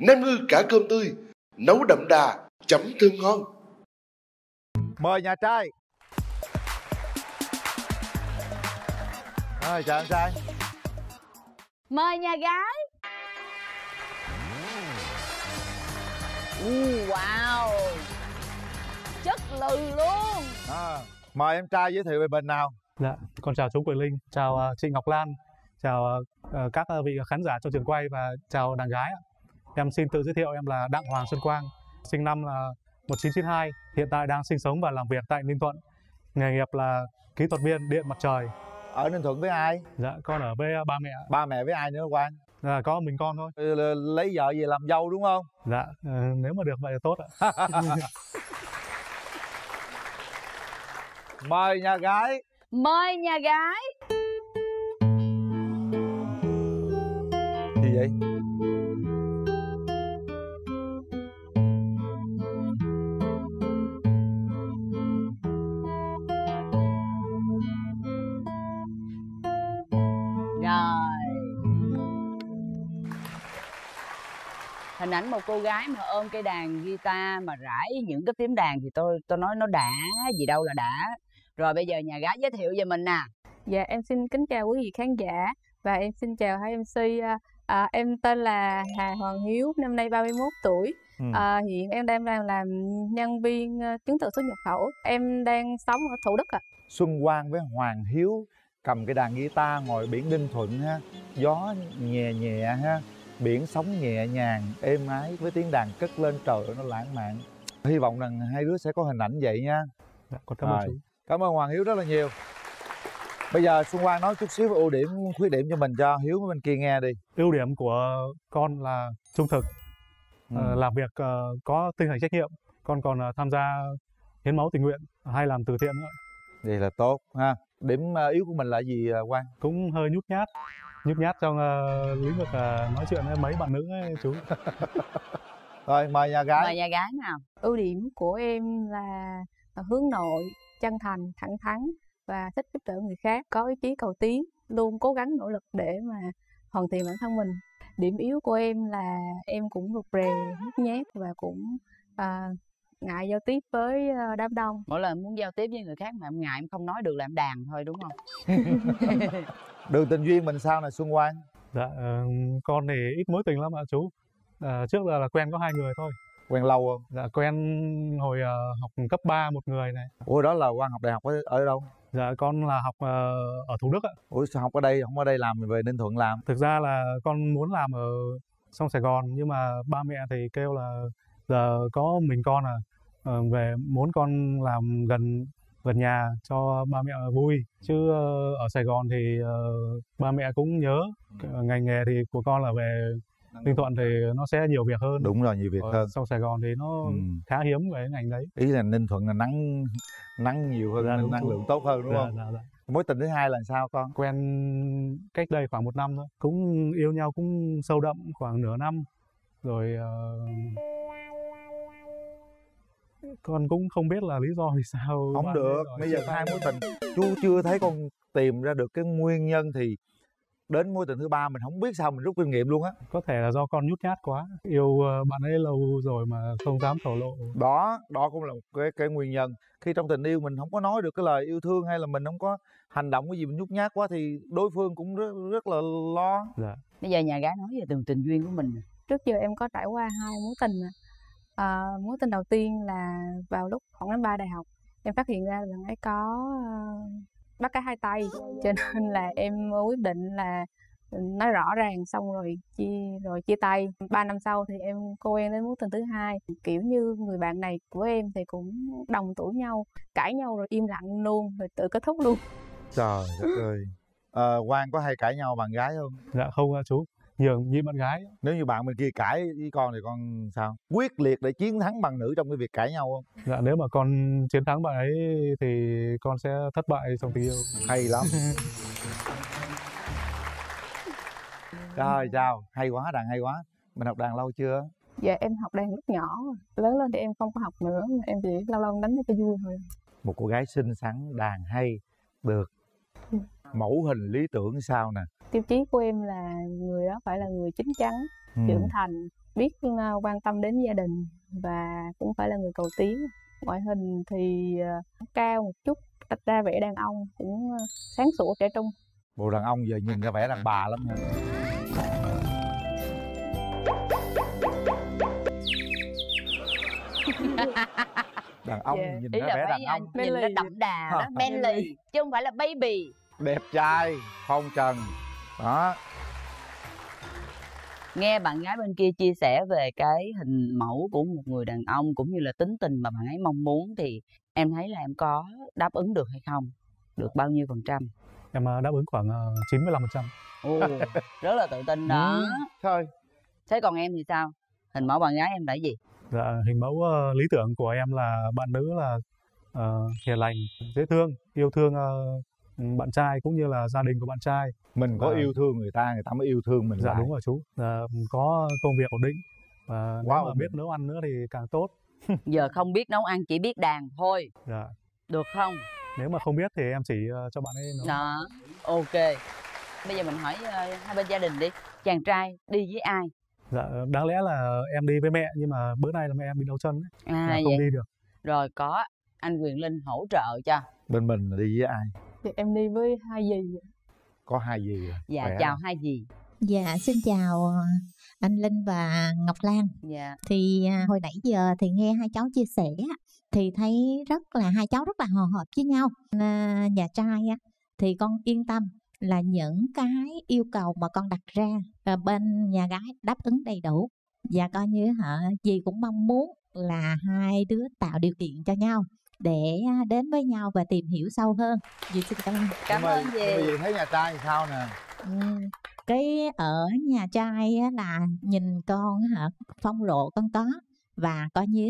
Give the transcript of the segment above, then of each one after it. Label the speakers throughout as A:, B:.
A: nem ngư cả cơm tươi, nấu đậm đà, chấm thơm ngon.
B: Mời nhà trai. Rồi, chào anh trai.
C: Mời nhà gái. Wow, chất lừ luôn.
B: Mời em trai giới thiệu về mình nào.
D: Dạ, con chào chú Quỳnh Linh, chào chị Ngọc Lan, chào các vị khán giả trong trường quay và chào đàn gái ạ. Em xin tự giới thiệu, em là Đặng Hoàng Xuân Quang, sinh năm là 1992, hiện tại đang sinh sống và làm việc tại Ninh Thuận. Nghề nghiệp là kỹ thuật viên điện mặt trời.
B: Ở Ninh Thuận với ai?
D: Dạ, con ở với ba mẹ.
B: Ba mẹ với ai nữa Quang?
D: Dạ, có mình con thôi.
B: Lấy vợ về làm dâu đúng không?
D: Dạ, nếu mà được vậy là tốt ạ.
B: Mời nhà gái.
C: Mời nhà gái.
B: Gì vậy?
C: Hình ảnh một cô gái mà ôm cây đàn guitar mà rải những cái phím đàn thì tôi nói nó đã gì đâu là đã. Rồi bây giờ nhà gái giới thiệu về mình nè.
E: Dạ em xin kính chào quý vị khán giả và em xin chào hai MC. Em tên là Hà Hoàng Hiếu, năm nay 31 tuổi. Hiện em đang làm nhân viên chứng từ xuất nhập khẩu. Em đang sống ở Thủ Đức ạ.
B: Xuân Quang với Hoàng Hiếu cầm cái đàn guitar ngồi biển Ninh Thuận ha, gió nhẹ nhẹ ha, biển sóng nhẹ nhàng êm ái với tiếng đàn cất lên, trời ơi nó lãng mạn. Hy vọng rằng hai đứa sẽ có hình ảnh vậy nha.
D: Dạ, con cảm ơn chú.
B: Cảm ơn Hoàng Hiếu rất là nhiều. Bây giờ Xuân Quang nói chút xíu về ưu điểm khuyết điểm cho mình cho Hiếu bên kia nghe đi.
D: Ưu điểm của con là trung thực, làm việc có tinh thần trách nhiệm. Con còn tham gia hiến máu tình nguyện hay làm từ thiện nữa.
B: Vậy là tốt ha. Điểm yếu của mình là gì Quang?
D: Cũng hơi nhút nhát trong lĩnh vực nói chuyện với mấy bạn nữ ấy chú.
B: Rồi mời nhà gái.
C: Mời nhà gái nào.
E: Ưu điểm của em là hướng nội, chân thành, thẳng thắn và thích giúp đỡ người khác, có ý chí cầu tiến, luôn cố gắng nỗ lực để mà hoàn thiện bản thân mình. Điểm yếu của em là em cũng rụt rè, nhút nhát và cũng ngại giao tiếp với đám đông.
C: Mỗi lần muốn giao tiếp với người khác mà em ngại, em không nói được là em đàn thôi đúng không?
B: Đường tình duyên mình sao nè Xuân Quang?
D: Dạ, con thì ít mối tình lắm ạ chú. Trước giờ là quen có 2 người thôi.
B: Quen lâu không?
D: Dạ, quen hồi học cấp 3 một người này.
B: Ủa đó là Quang học đại học ở đâu?
D: Dạ, con là học ở Thủ Đức ạ.
B: Ủa sao học ở đây, không ở đây làm về Ninh Thuận làm?
D: Thực ra là con muốn làm ở trong Sài Gòn nhưng mà ba mẹ thì kêu là giờ có mình con về muốn con làm gần nhà cho ba mẹ vui, chứ ở Sài Gòn thì ba mẹ cũng nhớ. Ngành nghề thì của con là về Ninh Thuận thì nó sẽ nhiều việc hơn.
B: Đúng rồi, nhiều việc hơn.
D: Trong Sài Gòn thì nó khá hiếm về cái ngành đấy.
B: Ý là Ninh Thuận là nắng nhiều hơn,
D: dạ,
B: năng lượng tốt hơn đúng không?
D: Dạ.
B: Mối tình thứ hai là sao con?
D: Quen cách đây khoảng 1 năm thôi, cũng yêu nhau cũng sâu đậm khoảng nửa năm rồi. Con cũng không biết là lý do vì sao.
B: Không được, bây giờ hai mối tình chú chưa thấy con tìm ra được cái nguyên nhân thì đến mối tình thứ ba mình không biết sao mình rút kinh nghiệm luôn á.
D: Có thể là do con nhút nhát quá, yêu bạn ấy lâu rồi mà không dám thổ lộ.
B: Đó cũng là một cái nguyên nhân. Khi trong tình yêu mình không có nói được cái lời yêu thương hay là mình không có hành động cái gì mình nhút nhát quá thì đối phương cũng rất là lo.
D: Dạ.
C: Bây giờ nhà gái nói về từng tình duyên của mình.
E: Trước giờ em có trải qua 2 mối tình. Mối tình đầu tiên là vào lúc khoảng năm 3 đại học, em phát hiện ra là ấy có bắt cá hai tay, cho nên là em quyết định là nói rõ ràng, xong rồi chia tay. 3 năm sau thì em quen đến mối tình thứ hai. Kiểu như người bạn này của em thì cũng đồng tuổi nhau, cãi nhau rồi im lặng luôn, rồi tự kết thúc luôn.
B: Trời đất ơi. Quang có hay cãi nhau bạn gái không?
D: Dạ không chú, nhường nhịn bạn gái.
B: Nếu như bạn bên kia cãi với con thì con sao? Quyết liệt để chiến thắng bằng nữ trong cái việc cãi nhau không?
D: Dạ, nếu mà con chiến thắng bạn ấy thì con sẽ thất bại trong tình yêu.
B: Hay lắm. Rồi chào, hay quá, đàn hay quá. Mình học đàn lâu chưa?
E: Dạ em học đàn lúc nhỏ, lớn lên thì em không có học nữa, em chỉ lâu lâu đánh cho vui thôi.
B: Một cô gái xinh xắn, đàn hay, được. Mẫu hình lý tưởng sao nè?
E: Tiêu chí của em là người đó phải là người chín chắn, trưởng thành, biết quan tâm đến gia đình và cũng phải là người cầu tiến. Ngoại hình thì cao một chút, đặt ra vẻ đàn ông, cũng sáng sủa trẻ trung.
B: Bộ đàn ông giờ nhìn ra vẻ đàn bà lắm nha. Đàn ông nhìn
C: ý
B: ra
C: là
B: vẻ
C: phải
B: đàn ông
C: nhìn nó đậm đà đó, manly chứ không phải là baby.
B: đẹp trai, phong trần đó.
C: Nghe bạn gái bên kia chia sẻ về cái hình mẫu của một người đàn ông cũng như là tính tình mà bạn ấy mong muốn thì em thấy là em có đáp ứng được hay không? Được bao nhiêu %?
D: Em đáp ứng khoảng 95%.
C: Ồ, rất là tự tin đó.
B: Thôi.
C: Thế còn em thì sao? Hình mẫu bạn gái em là gì?
D: Dạ, hình mẫu lý tưởng của em là bạn nữ là hiền lành, dễ thương, yêu thương bạn trai cũng như là gia đình của bạn trai.
B: Mình có yêu thương người ta mới yêu thương mình.
D: Dạ
B: lại.
D: đúng rồi chú. Có công việc ổn định và nếu mà biết nấu ăn nữa thì càng tốt.
C: Giờ không biết nấu ăn, chỉ biết đàn thôi.
D: Dạ.
C: Được không?
D: Nếu mà không biết thì em chỉ cho bạn ấy nấu.
C: Đó, ok. Bây giờ mình hỏi hai bên gia đình đi. Chàng trai đi với ai?
D: Dạ, đáng lẽ là em đi với mẹ nhưng mà bữa nay là mẹ em bị đau chân ấy. Không
C: vậy.
D: đi được.
C: Rồi có anh Quyền Linh hỗ trợ cho.
B: Bên mình là đi với ai?
E: Thì em đi với hai dì.
B: Có hai dì à?
C: Dạ,
B: khỏe
C: chào
B: lắm.
C: hai dì.
F: Dạ, xin chào anh Linh và Ngọc Lan.
C: Dạ.
F: Thì hồi nãy giờ thì nghe hai cháu chia sẻ thì thấy hai cháu rất là hòa hợp với nhau. Nhà trai thì con yên tâm là những cái yêu cầu mà con đặt ra bên nhà gái đáp ứng đầy đủ. Và coi như dì cũng mong muốn là hai đứa tạo điều kiện cho nhau để đến với nhau và tìm hiểu sâu hơn. Dì xin cảm ơn.
C: Cảm ơn
B: Dì
C: dì.
B: thấy nhà trai thì sao nè?
F: Cái ở nhà trai là nhìn con phong độ con có, và coi như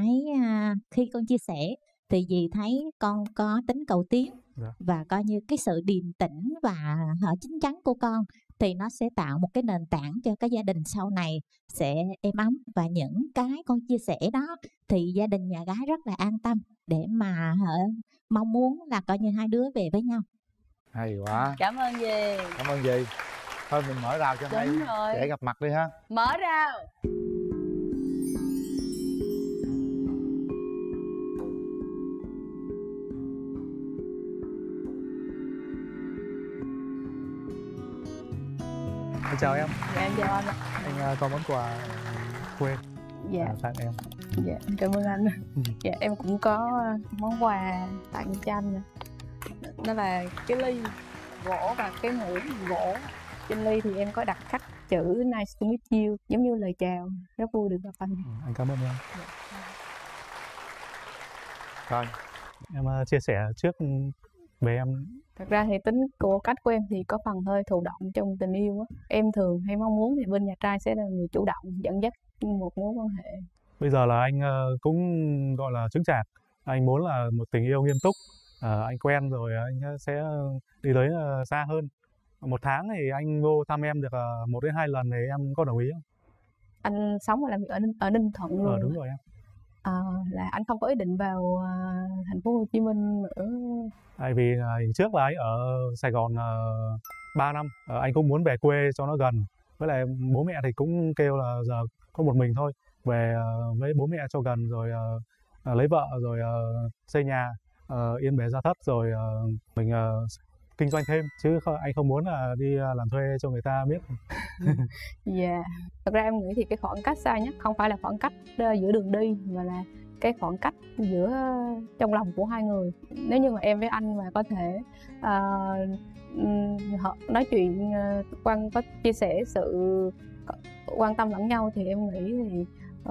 F: khi con chia sẻ thì dì thấy con có tính cầu tiến.
D: Dạ.
F: Và coi như cái sự điềm tĩnh và chín chắn của con thì nó sẽ tạo một cái nền tảng cho cái gia đình sau này sẽ êm ấm. Và những cái con chia sẻ đó thì gia đình nhà gái rất là an tâm để mà mong muốn là coi như hai đứa về với nhau.
B: Hay quá.
C: Cảm ơn dì.
B: Cảm ơn dì. Thôi mình mở rào cho hai
C: Đúng rồi.
B: trẻ gặp mặt đi ha.
C: Mở rào.
D: Anh chào em.
E: Dạ em chào anh.
D: Anh có món quà quê
E: Dạ.
D: tặng em.
E: Dạ em cảm ơn anh. Dạ em cũng có món quà tặng cho anh nè. Đó là cái ly gỗ và cái muỗng gỗ. Trên ly thì em có đặt khắc chữ nice to meet you, giống như lời chào. Rất vui được gặp anh.
D: Anh cảm ơn em.
B: Thôi.
D: Em chia sẻ trước về em.
E: Thật ra thì tính của cách của em thì có phần hơi thụ động trong tình yêu á. Em thường hay mong muốn thì bên nhà trai sẽ là người chủ động dẫn dắt một mối quan hệ.
D: Bây giờ là anh cũng gọi là chững chạc. Anh muốn là một tình yêu nghiêm túc. Anh quen rồi anh sẽ đi tới xa hơn. Một tháng thì anh vô thăm em được 1 đến 2 lần thì em có đồng ý không?
E: Anh sống và làm việc ở Ninh Thuận luôn.
D: Đúng rồi em.
E: Là anh không có ý định vào thành phố Hồ Chí Minh nữa.
D: Tại vì trước là anh ở Sài Gòn 3 năm, anh cũng muốn về quê cho nó gần. Với lại bố mẹ thì cũng kêu là giờ có một mình thôi, về với bố mẹ cho gần rồi lấy vợ rồi xây nhà, yên bề gia thất rồi mình kinh doanh thêm, chứ anh không muốn là đi làm thuê cho người ta biết.
E: Dạ. Thật ra em nghĩ thì cái khoảng cách xa nhất không phải là khoảng cách giữa đường đi, mà là cái khoảng cách giữa trong lòng của hai người. Nếu như mà em với anh mà có thể nói chuyện có chia sẻ sự quan tâm lẫn nhau thì em nghĩ thì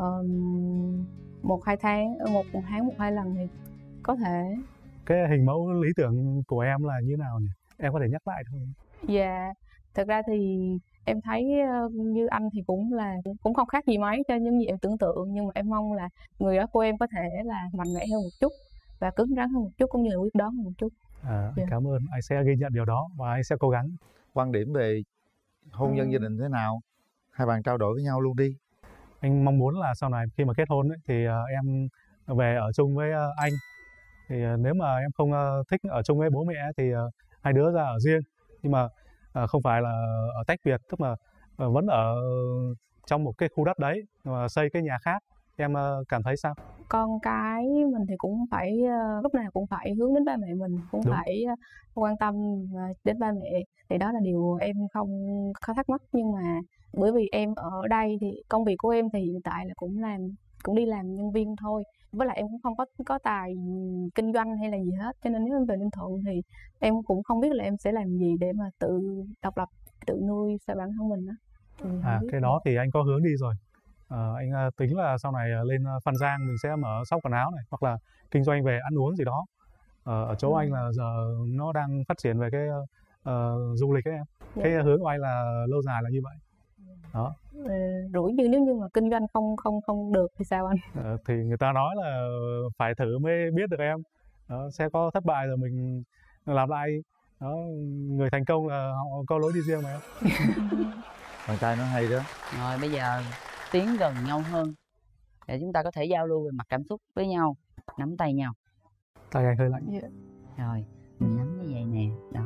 E: 1-2 tháng, 1-2 lần thì có thể.
D: Cái hình mẫu lý tưởng của em là như nào nhỉ? Em có thể nhắc lại không?
E: Dạ, thật ra thì em thấy như anh thì cũng không khác gì mấy cho những gì em tưởng tượng, nhưng mà em mong là người đó của em có thể là mạnh mẽ hơn một chút và cứng rắn hơn một chút, cũng như là quyết đoán hơn một chút.
D: Anh cảm ơn, anh sẽ ghi nhận điều đó và anh sẽ cố gắng.
B: Quan điểm về hôn nhân gia đình thế nào? Hai bạn trao đổi với nhau luôn đi.
D: Anh mong muốn là sau này khi mà kết hôn ấy, thì em về ở chung với anh. Thì nếu mà em không thích ở chung với bố mẹ thì hai đứa ra ở riêng. Nhưng mà không phải là ở tách biệt, tức là vẫn ở trong một cái khu đất đấy mà xây cái nhà khác, em cảm thấy sao?
E: Con cái mình thì cũng phải lúc nào cũng phải hướng đến ba mẹ mình, cũng
D: Đúng.
E: phải quan tâm đến ba mẹ, thì đó là điều em không có thắc mắc. Nhưng mà bởi vì em ở đây thì công việc của em thì hiện tại là cũng đi làm nhân viên thôi, với lại em cũng không có tài kinh doanh hay là gì hết, cho nên nếu em về Ninh Thuận thì em cũng không biết là em sẽ làm gì để mà tự độc lập, tự nuôi sao bản thân mình đó.
D: Cái đó thì anh có hướng đi rồi. Anh tính là sau này lên Phan Giang mình sẽ mở shop quần áo này, hoặc là kinh doanh về ăn uống gì đó. Ở chỗ anh là giờ nó đang phát triển về cái du lịch ấy em. Cái hướng của anh là lâu dài là như vậy. Đó.
E: Rủi như nếu như mà kinh doanh không được thì sao anh?
D: Thì người ta nói là phải thử mới biết được em. Đó, sẽ có thất bại rồi mình làm lại. Đó, người thành công là họ có lối đi riêng mà em.
B: Bạn trai nó hay đó.
C: Rồi bây giờ tiến gần nhau hơn để chúng ta có thể giao lưu về mặt cảm xúc với nhau, nắm tay nhau.
D: Tay anh hơi lạnh.
C: Rồi mình nắm như vậy nè, đó.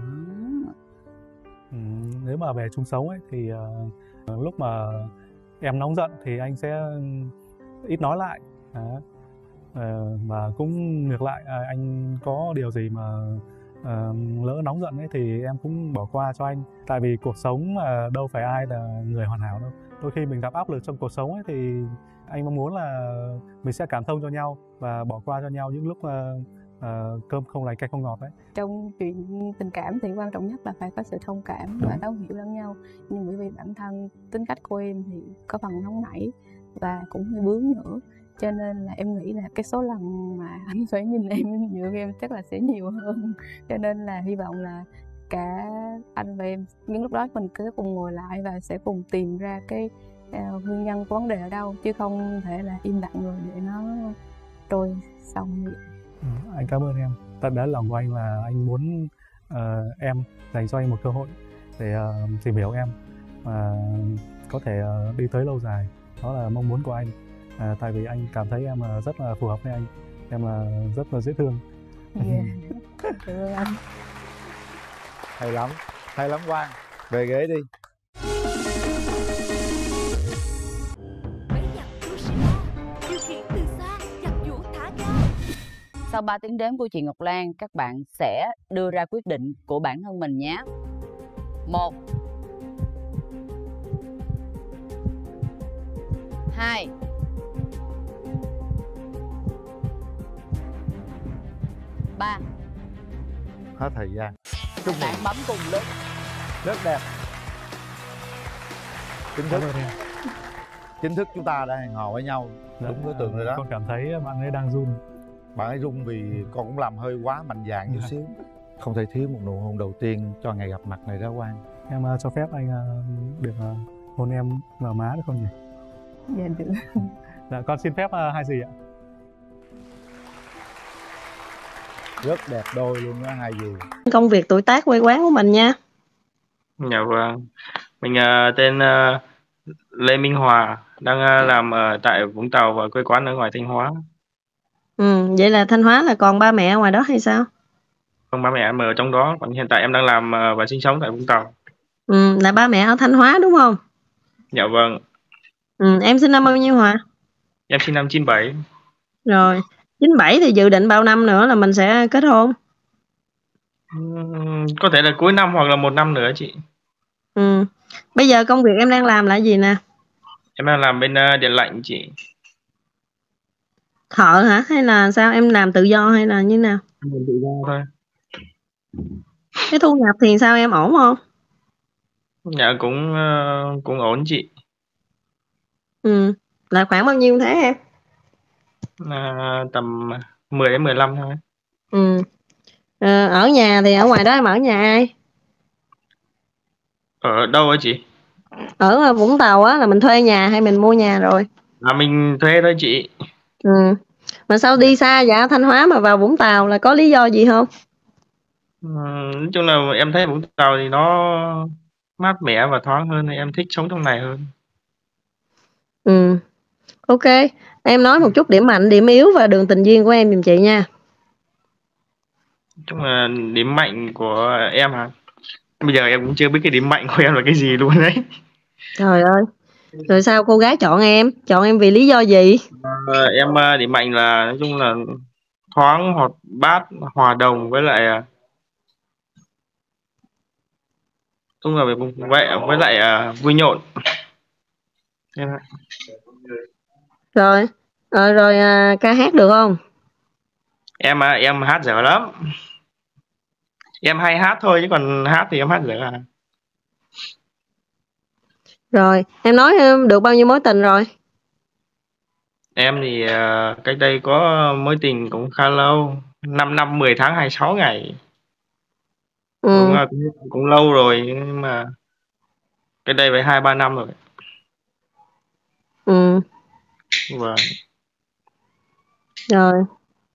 D: Nếu mà về chung sống ấy thì lúc mà em nóng giận thì anh sẽ ít nói lại. Đó. Và cũng ngược lại, anh có điều gì mà lỡ nóng giận ấy thì em cũng bỏ qua cho anh. Tại vì cuộc sống đâu phải ai là người hoàn hảo đâu. Đôi khi mình gặp áp lực trong cuộc sống ấy thì anh mong muốn là mình sẽ cảm thông cho nhau và bỏ qua cho nhau những lúc cơm không lành canh không ngọt đấy.
E: Trong chuyện tình cảm thì quan trọng nhất là phải có sự thông cảm và thấu hiểu lẫn nhau. Nhưng bởi vì bản thân tính cách của em thì có phần nóng nảy và cũng hơi bướng nữa, cho nên là em nghĩ là cái số lần mà anh phải nhìn em dựa em chắc là sẽ nhiều hơn. Cho nên là hy vọng là cả anh và em những lúc đó mình cứ cùng ngồi lại và sẽ cùng tìm ra cái nguyên nhân của vấn đề ở đâu, chứ không thể là im lặng rồi để nó trôi xong vậy.
D: Anh cảm ơn em. Tận đáy lòng của anh là anh muốn em dành cho anh một cơ hội để tìm hiểu em và có thể đi tới lâu dài. Đó là mong muốn của anh. Tại vì anh cảm thấy em rất là phù hợp với anh. Em là rất là dễ thương.
E: Cảm ơn anh.
B: Hay lắm Quang. Về ghế đi.
C: Sau 3 tiếng đếm của chị Ngọc Lan, các bạn sẽ đưa ra quyết định của bản thân mình nhé. 1 2 3.
B: Hết thời gian.
C: Chúc bạn bấm cùng lúc.
B: Rất đẹp. Chính thức chúng ta đã hẹn hò với nhau. Đúng đối tượng rồi đó.
D: Con cảm thấy bạn ấy đang run.
B: Bạn ấy run vì con cũng làm hơi quá mạnh dạn chút xíu. Không thể thiếu một nụ hôn đầu tiên cho ngày gặp mặt này đó Quang.
D: Em cho phép anh được hôn em vào má được không nhỉ?
E: Dạ được.
D: Dạ, con xin phép hai gì ạ?
B: Rất đẹp đôi luôn đó hai dì.
G: Công việc tuổi tác quê quán của mình nha.
H: Dạ vâng. Mình tên Lê Minh Hòa, đang làm ở tại Vũng Tàu và quê quán ở ngoài Thanh Hóa.
G: Vậy là Thanh Hóa là còn ba mẹ ở ngoài đó hay sao?
H: Không, ba mẹ em ở trong đó, còn hiện tại em đang làm và sinh sống tại Vũng Tàu.
G: Là ba mẹ ở Thanh Hóa đúng không?
H: Dạ vâng.
G: Em sinh năm bao nhiêu Hòa?
H: Em sinh năm 97.
G: Rồi, 97 thì dự định bao năm nữa là mình sẽ kết hôn?
H: Có thể là cuối năm hoặc là 1 năm nữa chị.
G: Bây giờ công việc em đang làm là gì nè?
H: Em đang làm bên điện lạnh chị.
G: Thợ hả? Hay là sao? Em làm tự do hay là như nào?
H: Em làm tự do thôi.
G: Cái thu nhập thì sao, em ổn không?
H: Dạ cũng ổn chị.
G: Là khoảng bao nhiêu thế em?
H: Tầm 10 đến 15 thôi.
G: Ở nhà thì ở ngoài đó em ở nhà ai?
H: Ở đâu hả chị?
G: Ở Vũng Tàu á, là mình thuê nhà hay mình mua nhà rồi?
H: Mình thuê thôi chị.
G: Mà sao đi xa vậy? Thanh Hóa mà vào Vũng Tàu là có lý do gì không?
H: Nói chung là em thấy Vũng Tàu thì nó mát mẻ và thoáng hơn, nên em thích sống trong này hơn.
G: Ok, em nói một chút điểm mạnh, điểm yếu và đường tình duyên của em giùm chị nha.
H: Nói chung là điểm mạnh của em hả? Bây giờ em cũng chưa biết cái điểm mạnh của em là cái gì luôn đấy.
G: Trời ơi, Rồi sao cô gái chọn em? Chọn em vì lý do gì?
H: Em điểm mạnh là nói chung là thoáng, hoạt bát, hòa đồng, với lại chung là vậy, với lại vui nhộn. Em
G: Rồi, rồi ca hát được không?
H: em hát dở lắm. Em hay hát thôi chứ còn hát thì em hát dở à.
G: Rồi, em nói được bao nhiêu mối tình rồi?
H: Em thì cách đây có mối tình cũng khá lâu, 5 năm 10 tháng 26 ngày. Cũng,
G: Ừ,
H: cũng lâu rồi, nhưng mà cách đây phải 2-3 năm rồi.
G: ừ,
H: Và
G: rồi.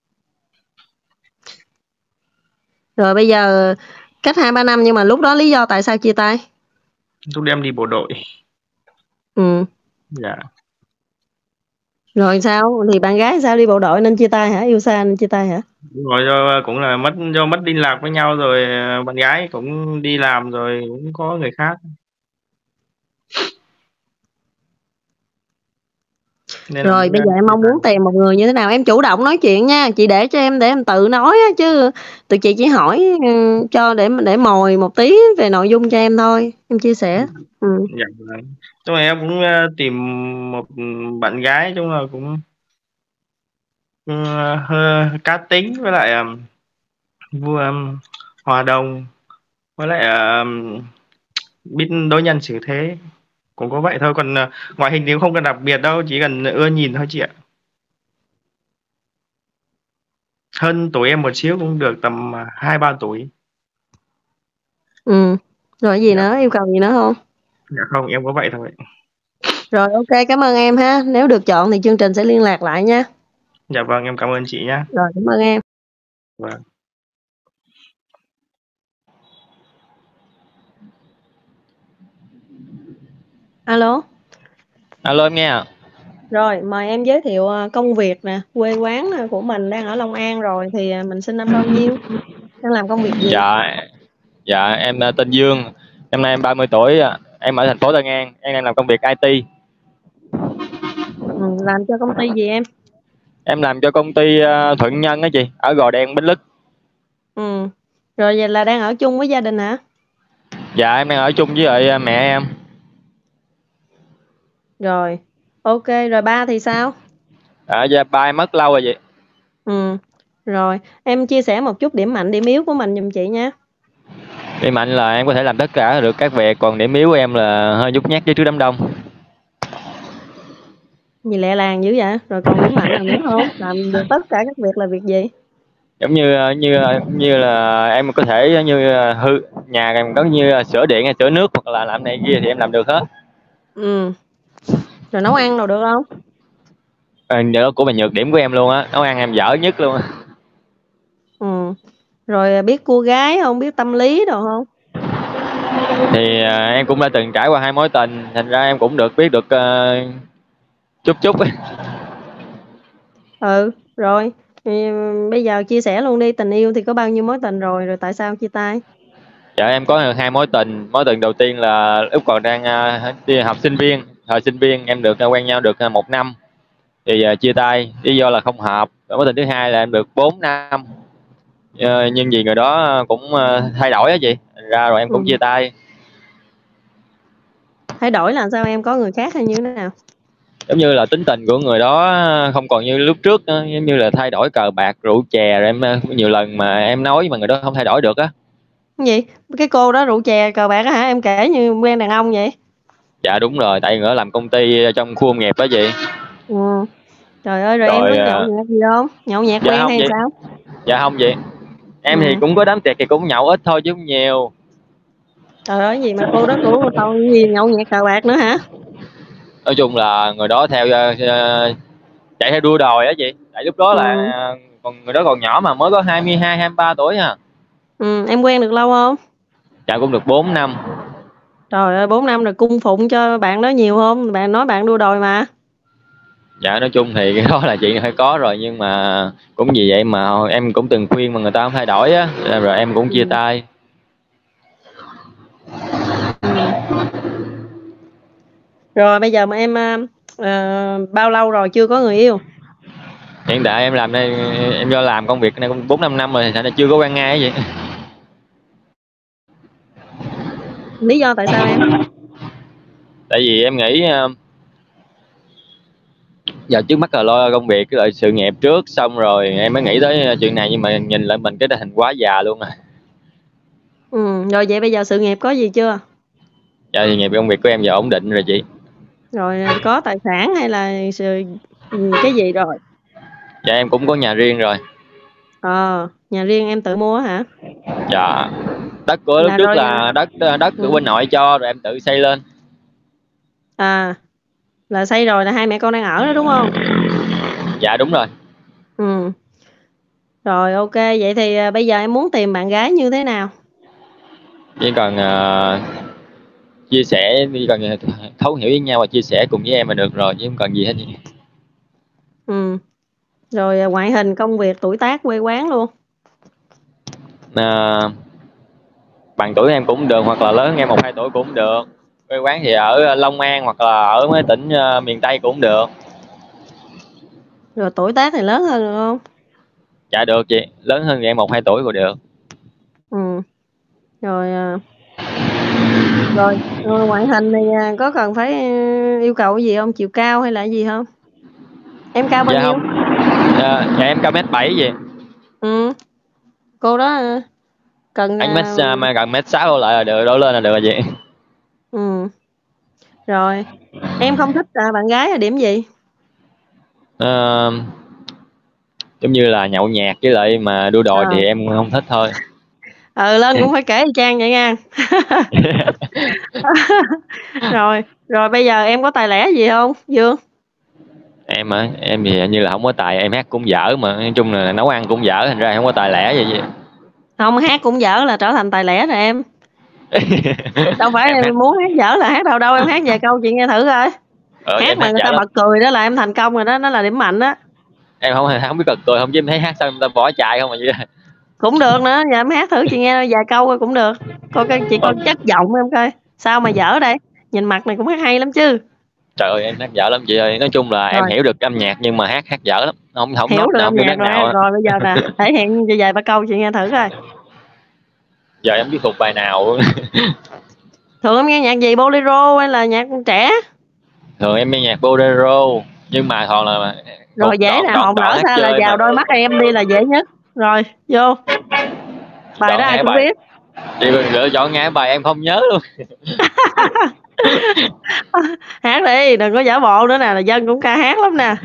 G: Rồi bây giờ cách 2-3 năm nhưng mà lúc đó lý do tại sao chia tay?
H: lúc em đi bộ đội.
G: Ừ.
H: Dạ.
G: Rồi sao? Thì bạn gái sao đi bộ đội nên chia tay hả? Yêu xa nên chia tay hả?
H: Đúng rồi, cũng là do mất liên lạc với nhau rồi, bạn gái cũng đi làm rồi cũng có người khác. Nên là
G: Rồi bây giờ em mong muốn tìm một người như thế nào? Em chủ động nói chuyện nha, chị để cho em, để em tự nói á, chứ tụi chị chỉ hỏi cho để mồi một tí về nội dung cho em thôi, em chia sẻ. Ừ.
H: dạ vâng. Nhưng mà em cũng tìm một bạn gái chung là cũng hơi cá tính, với lại vui, hòa đồng, với lại biết đối nhân xử thế, cũng có vậy thôi. Còn ngoại hình thì không cần đặc biệt đâu, chỉ cần ưa nhìn thôi chị ạ. Hơn tuổi em một xíu cũng được, tầm 2-3 tuổi.
G: Ừ. Rồi gì
H: Dạ.
G: nữa, yêu cầu gì nữa không?
H: Dạ không, em có vậy thôi.
G: Rồi ok, cảm ơn em ha. Nếu được chọn thì chương trình sẽ liên lạc lại nha.
H: Dạ vâng, em cảm ơn chị nhé.
G: Rồi, cảm ơn em.
H: Vâng.
G: Alo.
I: Alo em nghe.
G: Rồi, mời em giới thiệu công việc nè, quê quán của mình đang ở Long An rồi thì mình sinh năm bao nhiêu? Đang làm công việc gì?
I: Dạ em tên Dương. Năm nay em 30 tuổi. Em ở thành phố Tân An. Em đang làm công việc IT.
G: Làm cho công ty gì em?
I: Em làm cho công ty Thuận Nhân á chị, ở Gò Đen, Bến Lức.
G: Ừ. Rồi vậy là đang ở chung với gia đình hả?
I: Dạ em đang ở chung với lại mẹ em.
G: Rồi. Ok, rồi ba thì sao?
I: Dạ ba em mất lâu rồi chị.
G: Ừ. Rồi, em chia sẻ một chút điểm mạnh, điểm yếu của mình giùm chị nha.
I: Điểm mạnh là em có thể làm tất cả được các việc, còn điểm yếu của em là hơi nhút nhát với trước đám đông.
G: Gì lẹ làng dữ vậy? Rồi còn điểm mạnh nào nữa không? Làm được tất cả các việc là việc gì?
I: Giống như là em có thể như hư nhà em có như sửa điện hay sửa nước hoặc là làm này kia thì em làm được hết.
G: Ừ. Rồi nấu ăn đâu được không?
I: Đó cũng là nhược điểm của em luôn á, nấu ăn em dở nhất luôn á.
G: Ừ. Rồi biết cua gái không? Biết tâm lý đâu không?
I: Thì em cũng đã từng trải qua 2 mối tình, thành ra em cũng được biết được chút chút ấy.
G: Ừ. Rồi thì bây giờ chia sẻ luôn đi, tình yêu thì có bao nhiêu mối tình rồi, rồi tại sao chia tay?
I: Dạ em có 2 mối tình. Mối tình đầu tiên là lúc còn đang đi học sinh viên. Thời sinh viên em được quen nhau được 1 năm thì chia tay lý do là không hợp. Mối tình thứ hai là em được 4 năm. Nhưng vì người đó cũng thay đổi á chị, thành ra rồi em cũng chia tay.
G: Thay đổi là sao em, có người khác hay như thế nào?
I: Giống như là tính tình của người đó không còn như lúc trước nữa. Giống như là thay đổi cờ bạc rượu chè, rồi em nhiều lần mà em nói mà người đó không thay đổi được á.
G: Cái gì? Cái cô đó rượu chè cờ bạc á hả? Em kể như quen đàn ông vậy?
I: Dạ đúng rồi, tại người đó làm công ty trong khu công nghiệp đó chị.
G: Ừ. Trời ơi, rồi em có nhậu nhẹt gì không? Nhậu nhẹt
I: Dạ
G: quen
I: không
G: hay
I: vậy.
G: sao?
I: Dạ không vậy. Em thì cũng có đám tiệc thì cũng nhậu ít thôi chứ không nhiều.
G: Trời ơi, gì mà cô đó của tao gì nhậu nhẹt cờ bạc nữa hả?
I: Nói chung là người đó theo chạy theo đua đòi á chị. Tại lúc đó là còn người đó còn nhỏ mà mới có 22, 23 tuổi à.
G: Em quen được lâu không?
I: Dạ cũng được 4 năm.
G: Trời ơi, 4 năm rồi cung phụng cho bạn đó nhiều không? Bạn nói bạn đua đòi mà.
I: Dạ nói chung thì cái đó là chuyện hơi có rồi, nhưng mà cũng vì vậy mà em cũng từng khuyên mà người ta không thay đổi á, rồi em cũng chia tay.
G: Rồi bây giờ mà em bao lâu rồi chưa có người yêu?
I: Hiện tại em làm đây, em do làm công việc này cũng 4-5 năm rồi, thành ra chưa có quen ai vậy.
G: Lý do tại sao em?
I: Tại vì em nghĩ giờ trước mắt là lo công việc với lại sự nghiệp trước, xong rồi em mới nghĩ tới chuyện này, nhưng mà nhìn lại mình cái hình quá già luôn à.
G: Rồi vậy bây giờ sự nghiệp có gì chưa?
I: Dạ thì nghiệp công việc của em giờ ổn định rồi chị.
G: Rồi có tài sản hay là cái gì rồi?
I: Dạ em cũng có nhà riêng rồi.
G: Nhà riêng em tự mua hả?
I: Dạ. Đất của lúc trước là đất của bên nội cho, rồi em tự xây lên.
G: Là xây rồi là hai mẹ con đang ở đó đúng không?
I: Dạ đúng rồi.
G: Rồi ok, vậy thì bây giờ em muốn tìm bạn gái như thế nào?
I: Chỉ cần chia sẻ, chỉ cần thấu hiểu với nhau và chia sẻ cùng với em là được rồi, chứ không cần gì hết.
G: Rồi ngoại hình, công việc, tuổi tác, quê quán luôn.
I: Bằng tuổi em cũng được, hoặc là lớn hơn em 1-2 tuổi cũng được. Quê quán thì ở Long An hoặc là ở mấy tỉnh miền Tây cũng được.
G: Rồi tuổi tác thì lớn hơn được không?
I: Dạ được chị, lớn hơn em 1-2 tuổi cũng được.
G: Rồi ngoại hình thì có cần phải yêu cầu gì không? Chiều cao hay là gì không? Em cao bao nhiêu?
I: Dạ em cao 1m7 vậy.
G: Cô đó cần
I: anh gần 1m6 lại là được, đổ lên là được rồi chị.
G: Rồi em không thích bạn gái là điểm gì?
I: Giống như là nhậu nhạt với lại mà đua đòi thì em không thích thôi.
G: Lên cũng phải kể y chang vậy nha. Rồi bây giờ em có tài lẻ gì không Dương?
I: Em thì như là không có tài, em hát cũng dở, mà nói chung là nấu ăn cũng dở, thành ra không có tài lẻ vậy.
G: Không, hát cũng dở là trở thành tài lẻ rồi em. Đâu phải em muốn hát dở là hát đâu, em hát vài câu chị nghe thử coi. Hát mà người ta bật cười đó là em thành công rồi đó, nó là điểm mạnh đó.
I: Em không biết bật cười không, chứ em thấy hát xong người ta bỏ chạy không mà vậy.
G: Cũng được nữa, giờ em hát thử chị nghe vài câu coi cũng được. Coi chị con chất giọng em coi. Sao mà dở đây? Nhìn mặt này cũng hát hay lắm chứ.
I: Trời ơi em hát dở lắm chị ơi. Nói chung là em hiểu được âm nhạc nhưng mà hát dở lắm. Không
G: hiểu được âm nhạc rồi. Rồi bây giờ nè, thể hiện cho vài ba câu chị nghe thử coi.
I: Giờ em biết thuộc bài nào.
G: Thường em nghe nhạc gì, bolero hay là nhạc trẻ?
I: Thường em nghe nhạc bolero, nhưng mà còn là
G: rồi dễ nè, hồn đỡ sao là vào đôi mắt em đi là dễ nhất. Rồi vô bài đó ai cũng biết.
I: Chị lựa chọn nghe bài em không nhớ luôn.
G: Hát đi, đừng có giả bộ nữa nè, là dân cũng ca hát lắm nè.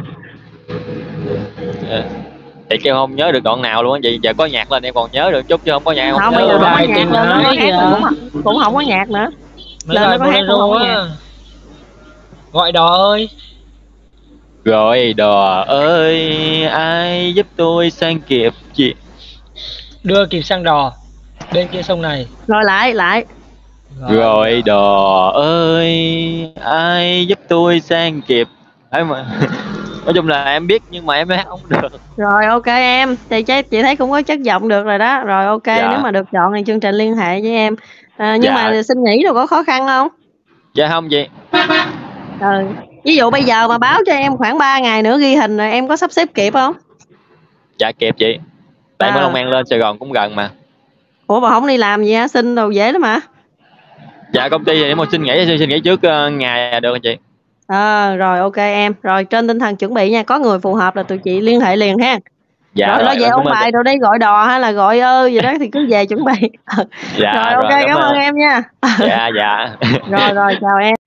I: Chị kêu không nhớ được đoạn nào luôn á chị. Giờ có nhạc lên em còn nhớ được chút, chứ không có nhạc
G: không bây giờ không có nhạc lên nó hát cũng không có nhạc nữa. Lên nó có hát cũng không có nhạc.
J: Gọi đò ơi,
I: gọi đò ơi, ai giúp tôi sang kịp chị,
J: đưa kịp sang đò bên kia sông này.
G: Rồi lại
I: gọi đò ơi, ai giúp tôi sang kịp. Đấy mà. Nói chung là em biết nhưng mà em hát không được.
G: Rồi ok em, chị thấy cũng có chất giọng được rồi đó. Rồi ok, nếu mà được chọn thì chương trình liên hệ với em. Nhưng mà xin nghỉ đâu có khó khăn không?
I: Dạ không chị.
G: Ví dụ bây giờ mà báo cho em khoảng 3 ngày nữa ghi hình rồi em có sắp xếp kịp không?
I: Dạ kịp chị. Tại mới Long An lên Sài Gòn cũng gần mà.
G: Ủa mà không đi làm gì hả? Xin đồ dễ lắm hả?
I: Dạ công ty thì xin nghỉ trước ngày được chị.
G: Rồi ok em. Rồi trên tinh thần chuẩn bị nha, có người phù hợp là tụi chị liên hệ liền ha.
I: Dạ
G: rồi về ôn bài rồi đi, gọi đò hay là gọi gì đó thì cứ về chuẩn bị.
I: Dạ,
G: rồi ok, cảm ơn em nha.
I: Dạ.
G: Rồi chào em.